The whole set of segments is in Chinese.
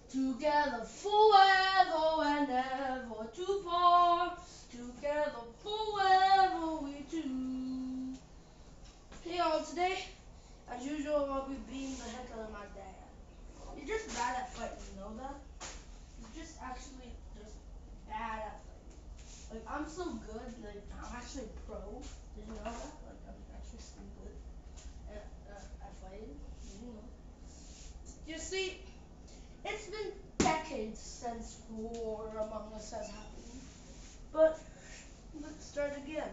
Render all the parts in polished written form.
Together forever and ever to part. Together forever we two. Hey y'all, today, as usual, I'll be beating the heck out of my dad. You're just bad at fighting, you know that? You're just actually just bad at fighting. Like, I'm so good, like, I'm actually pro. Did you know that? Like, I'm actually so good at fighting. Did you know? You see, it's been decades since War Among Us has happened. But, let's start again.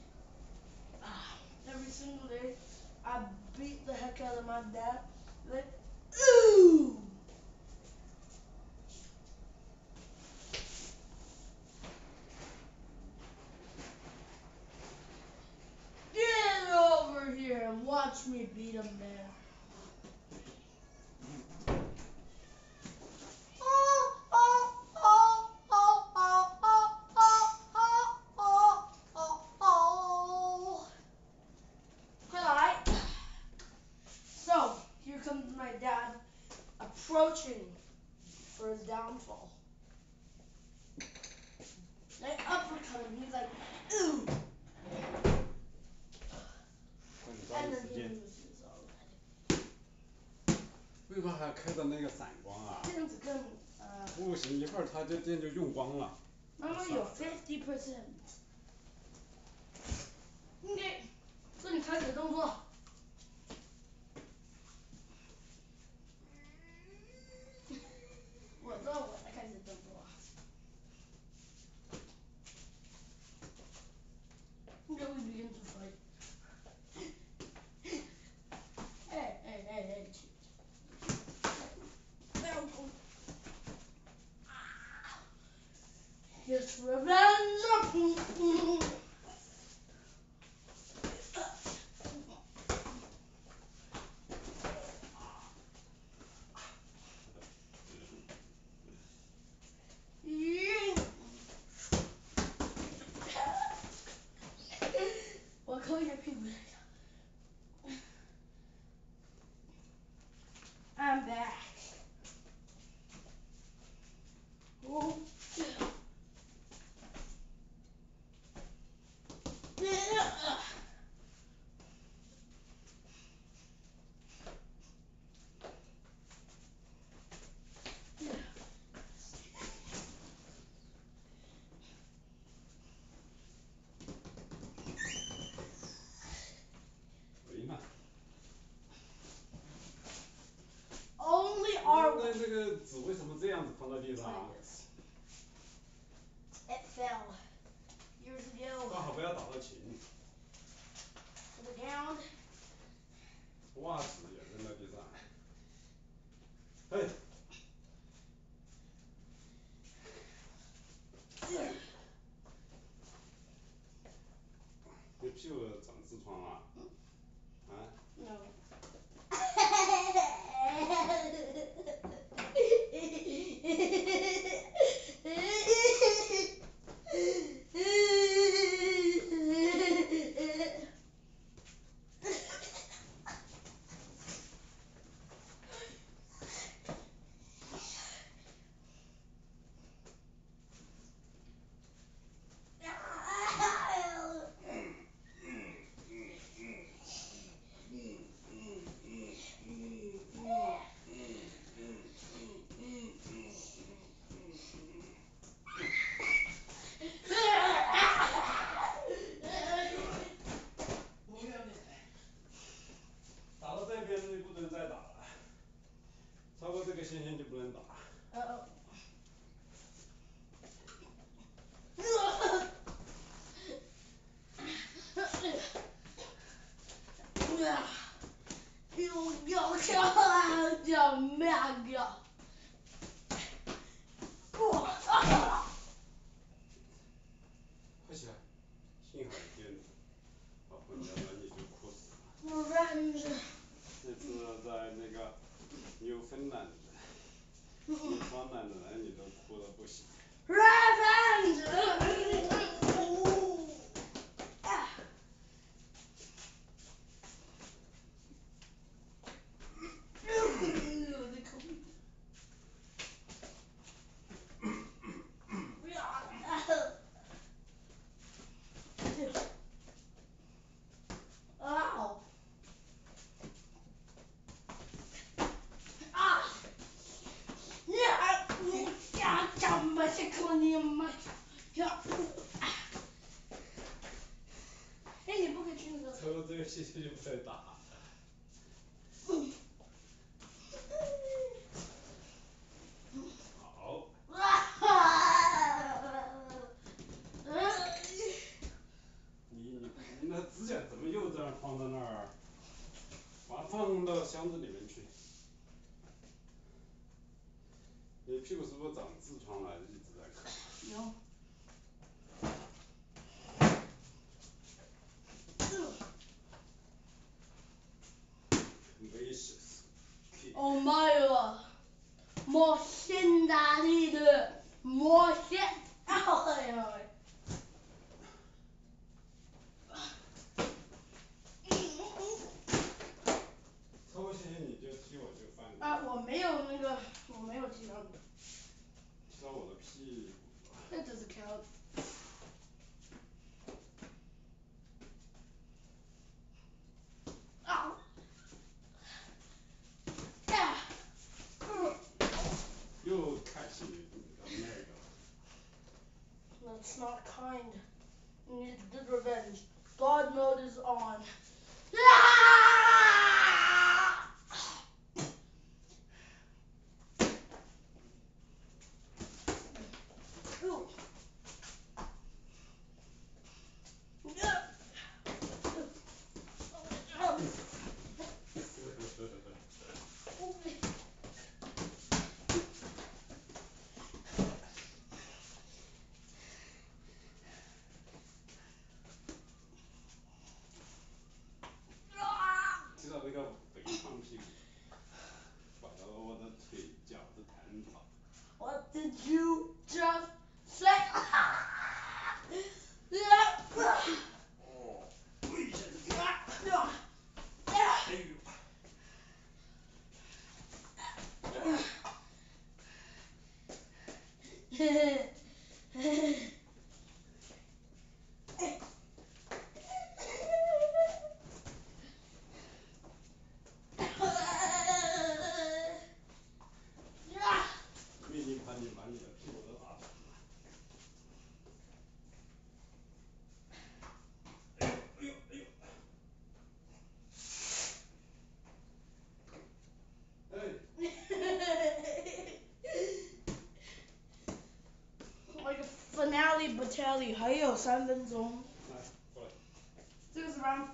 Every single day, I beat the heck out of my dad. Like, ooh! Get over here and watch me beat him there. Alright. So, here comes my dad approaching for his downfall. Like uppercut him, he's like, ooh! And then he loses already. 为什么还开的那个闪光啊？ 这样子更不行，一会儿它这电就用光了。 妈妈有50%。OK，做你开始的动作。我做我的开始动作。Okay, we begin to fight. Hey. It's revenge! 我抠你的屁股。I'm back. Oh. Only our 那个纸为什么这样子放在地上啊？ It fell years ago. 刚好不要打到琴。 Put it down. 袜子也扔在地上。嘿。你屁股长痔疮啊？啊？ No. Mega. 快起来，幸好有电，要不然你就哭死了。 Revenge. 这次在那个纽芬兰，你穿烂的人你都哭得不行。 Revenge. 哎，你不可以去那个。 抽这个气球就不能打。好。你那指甲怎么又这样放在那儿？把它放到箱子里面去。你屁股是不是长痔疮了？一直在咳。 有。Oh my god！冒险大力的冒险，哎呀！ 抽血你就踢我就犯。 啊，我没有那个，我没有踢到你。 踢到我的屁股。 That doesn't count. 又开始那个。 That's not kind. You need good revenge. God mode is on. What did you just say? 哦，跪下去。命令把你的屁股都打肿了。哎呦哎呦哎呦！ Like a finale battalion 还有3分钟。 来，过来。 这个是 round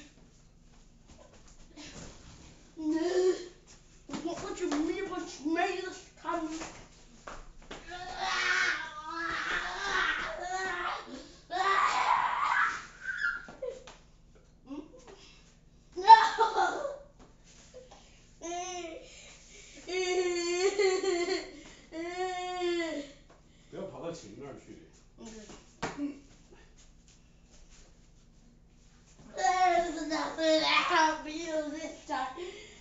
4。What you mean what you made us come? No! 不要跑到琴那儿去。 There's nothing to help you this time.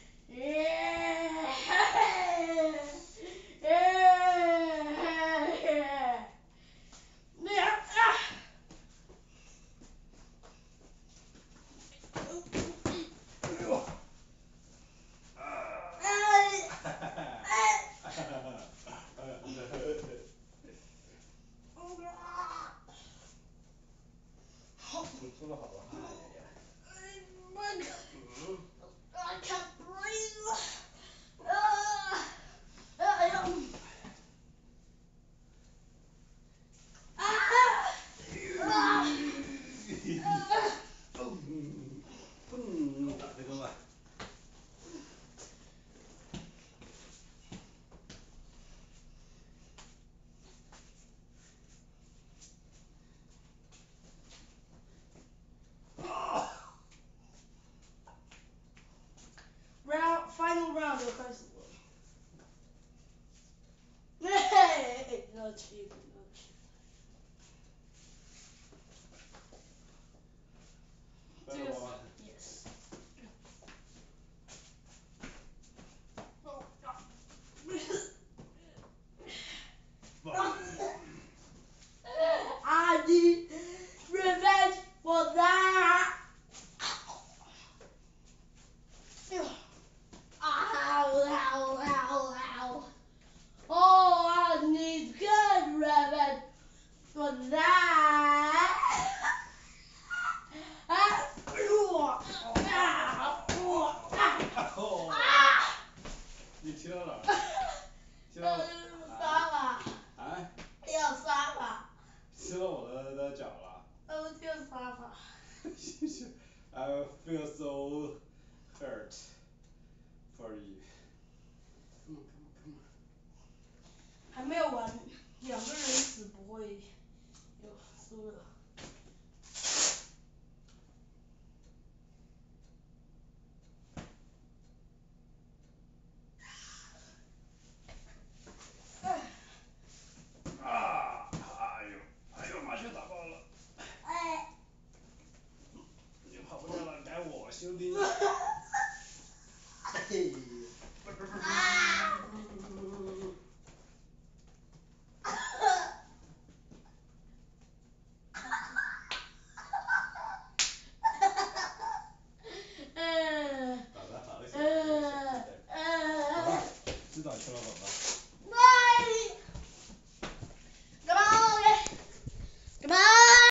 I can't breathe. Boom，打这个吧。 Final round 就开始了。No cheating, no cheating. 这个是 yes. I need revenge for that. Ow, ow, ow, ow. Oh, I need good revenge. 还没有完，两个人死不会有输的。 啊！哎呦，马血打爆了！ 哎。 你跑不掉了，该我修的。 嘿。 打得好，小心点。好吧，知道去了，宝宝。